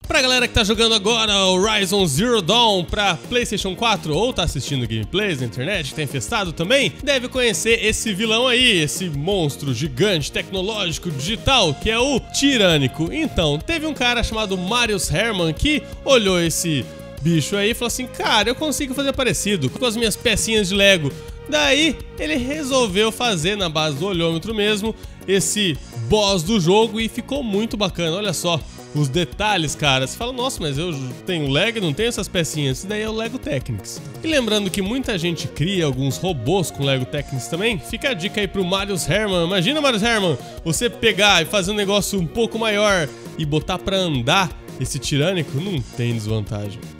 Pra galera que tá jogando agora o Horizon Zero Dawn pra PlayStation 4 ou tá assistindo gameplays na internet, que tá infestado também, deve conhecer esse vilão aí, esse monstro gigante, tecnológico, digital, que é o Tirânico. Então, teve um cara chamado Marius Hermann que olhou esse bicho aí e falou assim: cara, eu consigo fazer parecido com as minhas pecinhas de Lego. Daí, ele resolveu fazer na base do olhômetro mesmo esse boss do jogo e ficou muito bacana, olha só. Os detalhes, cara, você fala, nossa, mas eu tenho Lego e não tenho essas pecinhas. Isso daí é o Lego Technics. E lembrando que muita gente cria alguns robôs com Lego Technics também, fica a dica aí pro Marius Hermann. Imagina, Marius Hermann, você pegar e fazer um negócio um pouco maior e botar pra andar esse Tirânico, não tem desvantagem.